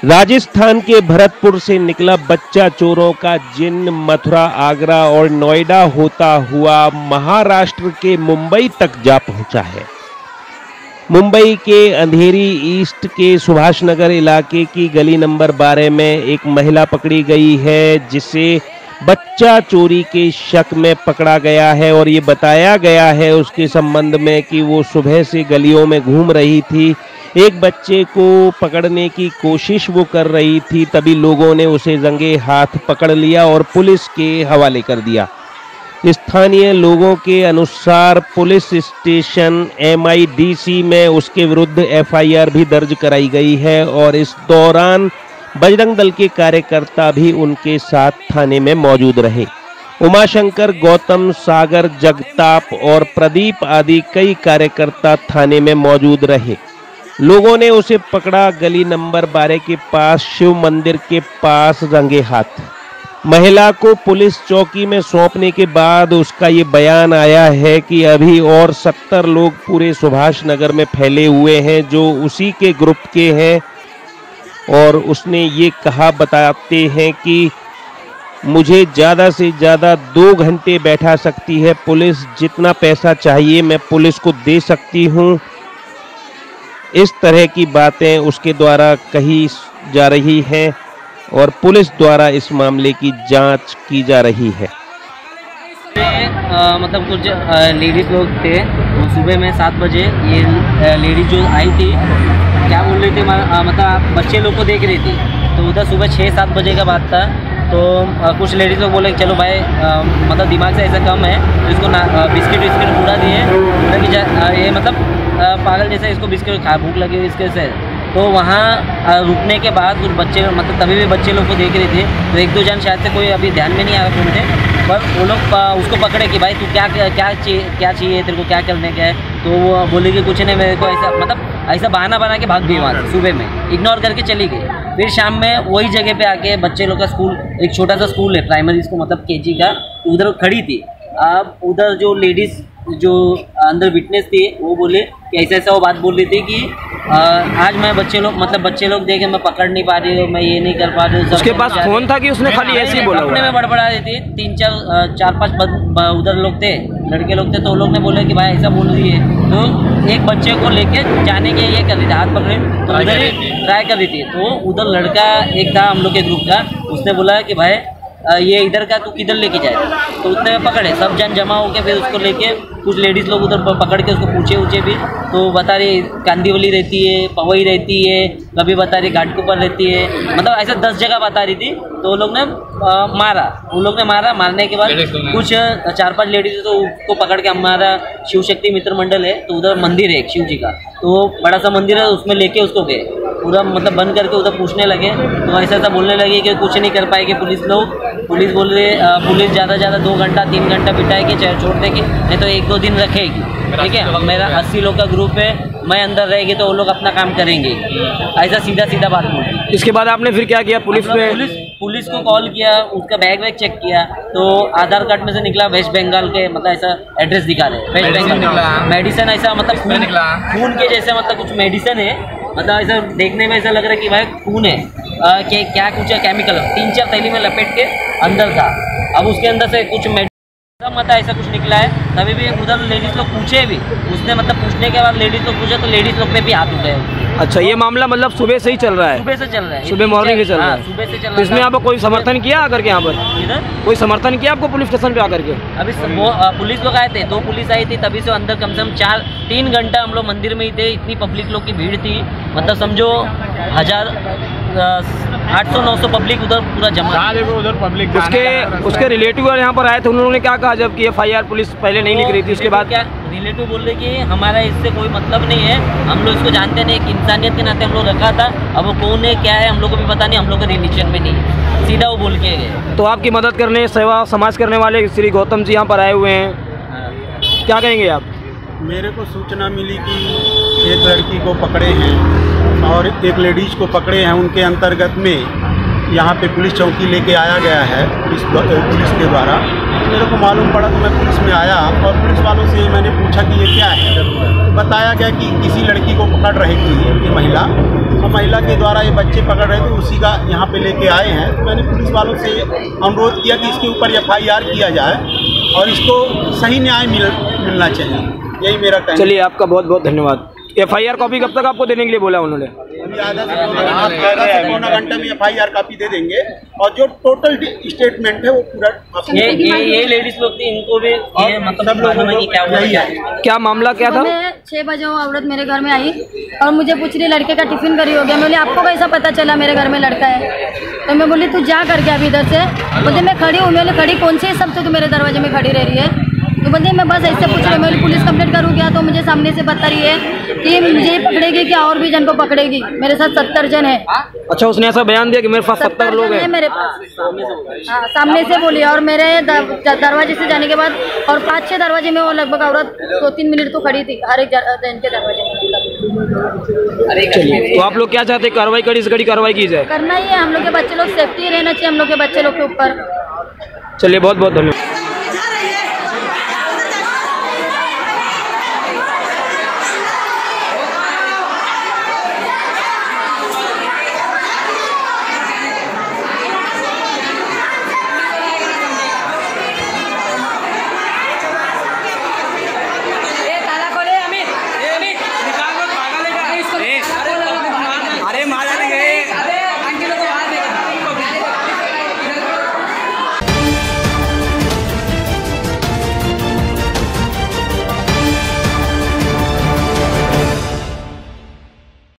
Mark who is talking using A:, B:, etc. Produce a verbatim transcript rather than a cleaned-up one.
A: राजस्थान के भरतपुर से निकला बच्चा चोरों का जिन मथुरा, आगरा और नोएडा होता हुआ महाराष्ट्र के मुंबई तक जा पहुंचा है। मुंबई के अंधेरी ईस्ट के सुभाष नगर इलाके की गली नंबर बारह में एक महिला पकड़ी गई है, जिसे बच्चा चोरी के शक में पकड़ा गया है और ये बताया गया है उसके संबंध में कि वो सुबह से गलियों में घूम रही थी। एक बच्चे को पकड़ने की कोशिश वो कर रही थी, तभी लोगों ने उसे रंगे हाथ पकड़ लिया और पुलिस के हवाले कर दिया। स्थानीय लोगों के अनुसार police station M I D C में उसके विरुद्ध एफ आई आर भी दर्ज कराई गई है और इस दौरान बजरंग दल के कार्यकर्ता भी उनके साथ थाने में मौजूद रहे। उमाशंकर, गौतम, सागर, जगताप और प्रदीप आदि कई कार्यकर्ता थाने में मौजूद रहे। लोगों ने उसे पकड़ा गली नंबर बारह के पास शिव मंदिर के पास रंगे हाथ। महिला को पुलिस चौकी में सौंपने के बाद उसका ये बयान आया है कि अभी और सत्तर लोग पूरे सुभाष नगर में फैले हुए हैं जो उसी के ग्रुप के हैं और उसने ये कहा बताते हैं कि मुझे ज़्यादा से ज़्यादा दो घंटे बैठा सकती है पुलिस, जितना पैसा चाहिए मैं पुलिस को दे सकती हूँ। इस तरह की बातें उसके द्वारा कही जा रही हैं और पुलिस द्वारा इस मामले की जांच की जा रही है।
B: आ, मतलब कुछ लेडीज़ लोग थे, सुबह में सात बजे ये लेडीज जो आई थी, क्या बोल रही थी, मतलब बच्चे लोग को देख रही थी। तो उधर सुबह छः सात बजे का बात था। तो आ, कुछ लेडीज़ लोग बोले चलो भाई, आ, मतलब दिमाग से ऐसा कम है तो इसको ना बिस्किट विस्किट पूरा दिए ताकि ये मतलब आ, पागल जैसे इसको बिस्किट खा भूख लगी इसके से। तो वहाँ रुकने के बाद कुछ बच्चे मतलब तभी भी बच्चे लोग को देख रहे थे। तो एक दो जन शायद से कोई अभी ध्यान में नहीं आया फोन थे, पर वो लोग उसको पकड़े कि भाई तू क्या क्या क्या चाहिए क्या चाहिए तेरे को क्या करने का है। तो वो बोले कि कुछ नहीं, मेरे को ऐसा मतलब ऐसा बहाना बना के भाग गई वहाँ से, सुबह में इग्नोर करके चली गई। फिर शाम में वही जगह पे आके बच्चे लोग का स्कूल, एक छोटा सा स्कूल है प्राइमरी स्कूल मतलब के जी का, उधर खड़ी थी। अब उधर जो लेडीज़ जो अंदर विटनेस थी वो बोले कि ऐसा ऐसा वो बात बोल रही थी कि आ, आज मैं बच्चे लोग मतलब बच्चे लोग देखे मैं पकड़ नहीं पा रही हूँ, मैं ये नहीं कर पा रही हूँ। उसके पास फोन था कि उसने खाली ऐसे ही बोला हुआ है? में बड़बड़ा रही थी। तीन चार चार पांच उधर लोग थे, लड़के लोग थे, तो लोग ने बोला कि भाई ऐसा बोल रही है। तो एक बच्चे को लेके जाने के ये कर रही थी, हाथ पकड़े तो उधर ही ट्राई कर रही थी। तो उधर लड़का एक था हम लोग के ग्रुप का, उसने बोला कि भाई ये इधर का तू किधर लेके जाए। तो उतने में पकड़े सब जन जमा होके फिर उसको लेके कुछ लेडीज़ लोग उधर पकड़ के उसको पूछे उछे भी। तो बता रही कांदीवली रहती है, पवई रहती है, कभी बता रही घाटकोपर रहती है, मतलब ऐसा दस जगह बता रही थी। तो वो लोग ने आ, मारा उन लोग ने मारा मारने के बाद कुछ चार पांच लेडीज तो उसको पकड़ के, हमारा शिव शक्ति मित्र मंडल है तो उधर मंदिर है एक शिव जी का, तो बड़ा सा मंदिर है, उसमें लेके उसको गए पूरा मतलब बंद करके उधर पूछने लगे। तो ऐसा ऐसा बोलने लगे कि कुछ नहीं कर पाएगी पुलिस लोग। पुलिस बोल रहे पुलिस ज़्यादा ज़्यादा दो घंटा तीन घंटा बिठाएगी, चाहे छोड़ देगी, नहीं तो एक दो दिन रखेगी। ठीक है, मेरा अस्सी लोग का ग्रुप है, मैं अंदर रहेगी तो वो लोग अपना काम करेंगे। ऐसा सीधा सीधा बात बोली।
C: इसके बाद आपने फिर क्या किया? पुलिस में
B: पुलिस पुलिस को कॉल किया, उसका बैग वैग चेक किया तो आधार कार्ड में से निकला वेस्ट बंगाल के, मतलब ऐसा एड्रेस दिखा रहे वेस्ट बंगाल। मेडिसिन ऐसा मतलब खून खून के जैसे मतलब कुछ मेडिसिन है, मतलब ऐसा देखने में ऐसा लग रहा है कि भाई खून है आ, कि क्या कुछ केमिकल तीन चार थैली में लपेट के अंदर था। अब उसके अंदर से कुछ मतलब ऐसा कुछ निकला है। तभी भी उधर लेडीज लोग पूछे भी, उसने मतलब पूछने के बाद लेडीज लोग पूछे तो लेडीज लोग पे भी हाथ उठाए।
C: अच्छा, ये मामला मतलब सुबह से ही चल रहा है?
B: सुबह से चल रहा है,
C: सुबह मॉर्निंग से चल रहा है।
B: सुबह से चल रहा है।
C: इसमें आपको कोई समर्थन किया आकर के? यहाँ पर
B: इधर
C: कोई समर्थन किया आपको पुलिस स्टेशन पे आकर के?
B: अभी वो पुलिस लोग आए थे, दो पुलिस आई थी, तभी से अंदर कम से कम चार तीन घंटा हम लोग मंदिर में ही थे। इतनी पब्लिक लोग की भीड़ थी, मतलब समझो हजार आठ सौ नौ सौ पब्लिक उधर पूरा जमा
C: उधर पब्लिक। उसके उसके रिलेटिव यहाँ पर आए थे, उन्होंने क्या कहा जबकि एफ आई आर पुलिस पहले नहीं लिख रही थी? उसके बाद
B: क्या रिलेटिव बोल रहे कि हमारा इससे कोई मतलब नहीं है, हम लोग इसको जानते नहीं, एक इंसानियत के नाते हम लोग रखा था, अब वो कौन है क्या है हम लोग को भी पता नहीं, हम लोग के रिलीजन में नहीं है, सीधा वो बोल के गए।
C: तो आपकी मदद करने, सेवा समाज करने वाले श्री गौतम जी यहाँ पर आए हुए हैं, क्या कहेंगे आप?
D: मेरे को सूचना मिली कि एक लड़की को पकड़े हैं और एक लेडीज को पकड़े हैं, उनके अंतर्गत में यहाँ पे पुलिस चौकी लेके आया गया है पुलिस पुलिस के द्वारा। मेरे को मालूम पड़ा तो मैं पुलिस में आया और पुलिस वालों से मैंने पूछा कि ये क्या है। बताया गया कि किसी लड़की को पकड़ रही थी ये महिला, और महिला के द्वारा ये बच्चे पकड़ रहे थे, उसी का यहाँ पे लेके आए हैं। तो मैंने पुलिस वालों से अनुरोध किया कि इसके ऊपर एफ आई आर किया जाए और इसको सही न्याय मिल मिलना चाहिए, यही मेरा कहना।
C: चलिए, आपका बहुत बहुत धन्यवाद। एफ आई आर कॉपी कब तक आपको देने के लिए बोला उन्होंने?
D: अभी आधा से आधा से पौना घंटे में एफ आई आर कॉपी दे देंगे और जो टोटल स्टेटमेंट है वो पूरा।
B: ये ये ये लेडीज लोग थी, इनको भी ये मतलब मालूम है कि क्या हुआ है।
C: क्या मामला क्या था?
E: छह बजे वो औरत मेरे घर में आई और मुझे पूछ रही लड़के का टिफिन करी हो गया। मैं बोली आपको कैसा पता चला मेरे घर में लड़का है? तो मैं बोली तू जा करके अभी इधर से। बोलते मैं खड़ी हूँ। मैं खड़ी कौन से हिसाब से तू मेरे दरवाजे में खड़ी रह रही है? तो बोलते मैं बस ऐसे पूछ रही हूँ। मैं पुलिस कंप्लेंट करूँ क्या? तो मुझे सामने से बता रही है कि मुझे पकड़ेगी क्या और भी जन को पकड़ेगी। मेरे साथ सत्तर जन है।
C: अच्छा, उसने ऐसा बयान दिया कि मेरे पास सत्तर लोग हैं
E: मेरे पास। हाँ, सामने से बोली और मेरे दरवाजे से जाने के बाद और पाँच छः दरवाजे में वो लगभग औरत दो तीन मिनट तो खड़ी थी हर एक जन के दरवाजे में।
C: चलिए, तो आप लोग क्या चाहते हैं? कार्रवाई कड़ी से कड़ी कार्रवाई की जाए?
E: करना ही है। हम लोग के बच्चे लोग सेफ्टी रहना चाहिए हम लोग के बच्चे लोग के ऊपर।
C: चलिए, बहुत बहुत धन्यवाद।